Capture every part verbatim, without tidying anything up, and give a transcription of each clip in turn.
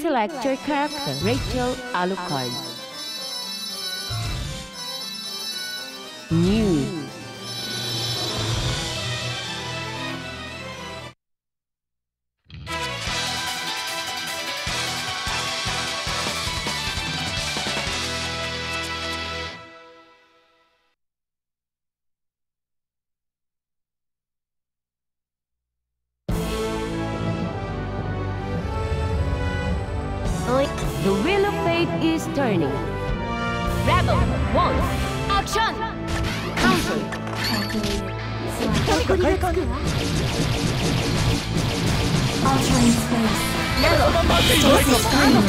select your character. Rachel Alucard. New. The wheel of fate is turning. Rebel, one, action! Counter. Altering space. Level. Stasis free.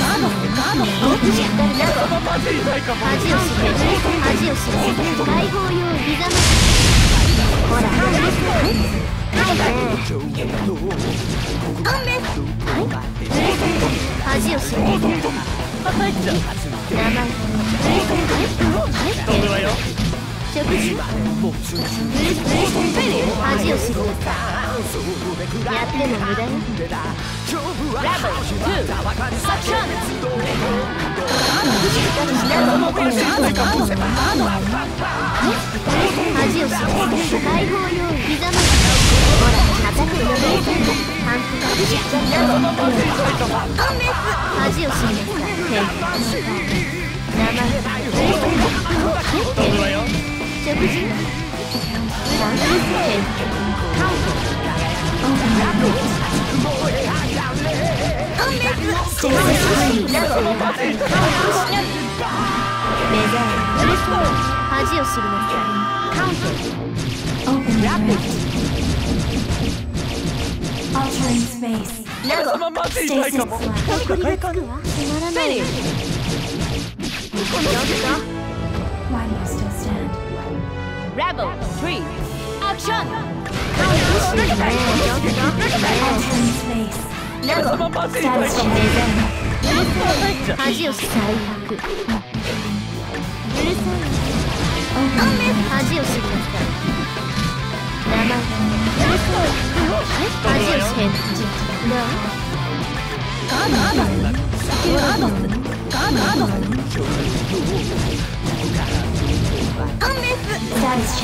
Altering space. Stasis Finish. Why do you still stand? Rebel, three, action! Altering space. Status change. Status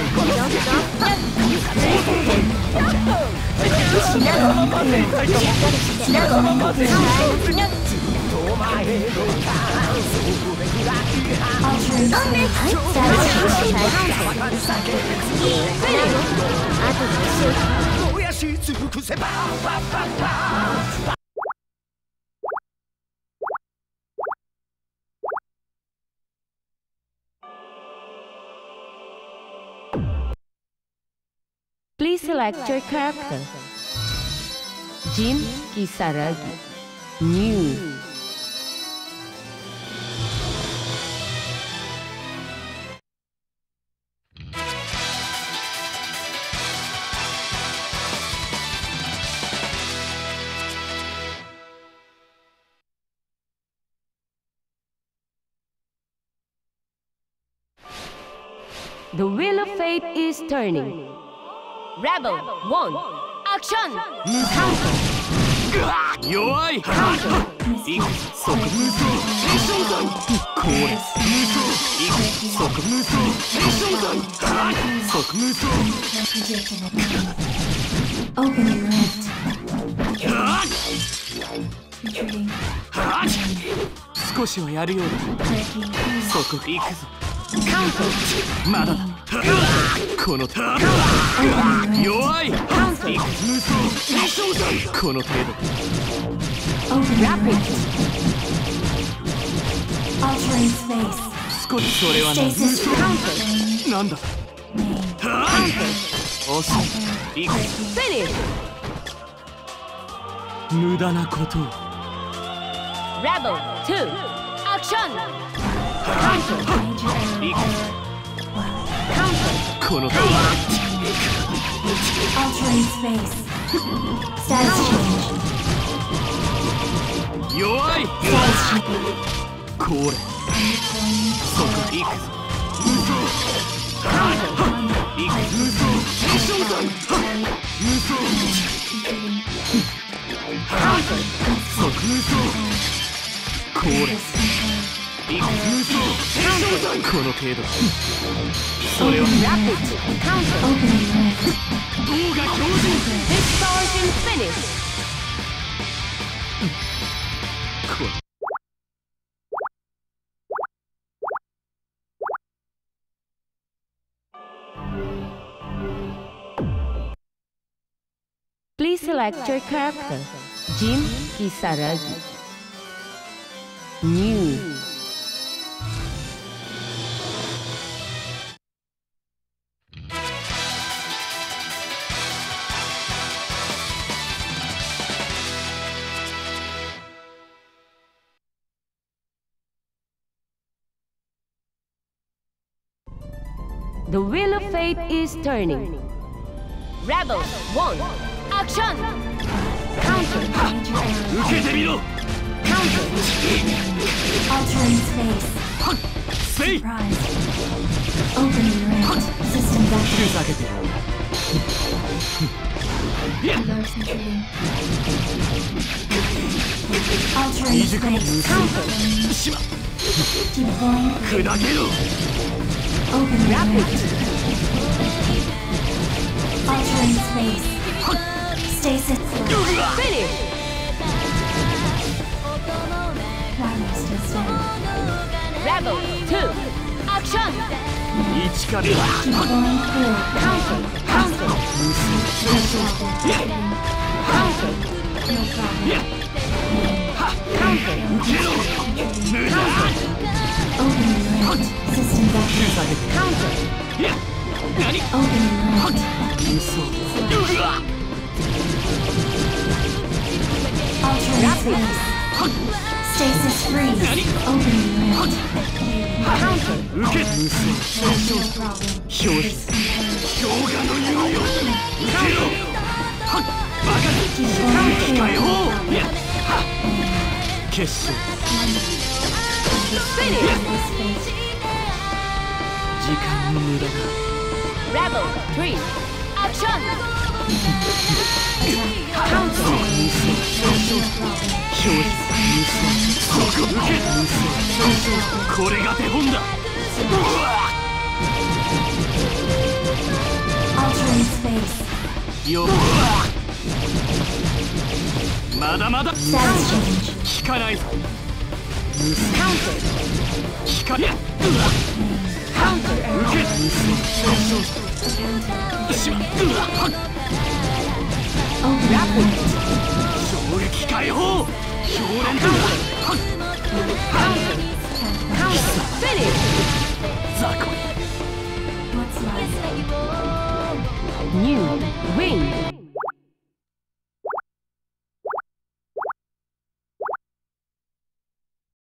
Please select your character. Jin Kisaragi. New. The wheel of fate is turning. Rebel, one, action! Counter. 弱い。 Counter. いく即無双新正体。これ無双。いく即無双新正体。即無双。 Opening rift. はっ Retreating. はっ少しはやるようだ。 Breaking. 即行くぞ。 Counter. まだだ。この程度。 Opening rift. 弱い。 Counter. いく無双新正体。この程度。 Opening Rapid. rift. Altering space. 少しそれはな。無 Stasis 双。なんだ。 main. はっ惜しい。いく Finish. 無駄なことを。 Rebel, two, action! Major error. いく Counter. この程度。 Altering space. Status change. 弱い。 Status change. これ即行くぞ。無双。行く無双新正体。無双。即無双これ Counter. 無双戦勝罪この程度それは Rapid counter. Opening rift. 動画標準 Distortion finish. これ Please select your character. Jim Kisaragi. New. The wheel of fate is turning. Rebels one. Action! Counter. Major error. 受けてみろ Counter. Altering space. せい Surprise. Opening rift. System ふ vector. ざけて Alert controlling. Altering 未熟も space. しま Deploying. 砕けろ Opening Rapid. rift. Altering space. Stasis. Finish. Battle still standing. Rebel two. Action! 一から Deploying core. Counter. Counter. Digested. Counter. No problem. Counter. 無駄 Opening rift. System ふ vector. ざけて Counter. 何 Opening rift. 嘘うわ Altering space. Stasis freeze. Opening rift. Counter. 受け無双 No problem. 表示氷河の匂いを受けろはっバカ Deploying 解 core. 放いやはっ決勝 Finish. Space. 時間の無駄だ Rebel three. Action! Counter. 無双 No problem. 表示無双そこ受け無双これが手本だうわ Altering space. よっまだまだ Status change. 効かないぞ Counter. 効かねうわ Counter. 受け無双しまうわはっ Opening rift. 衝撃解放氷連だはっ Counter. Finish. 雑魚 What's left? New win.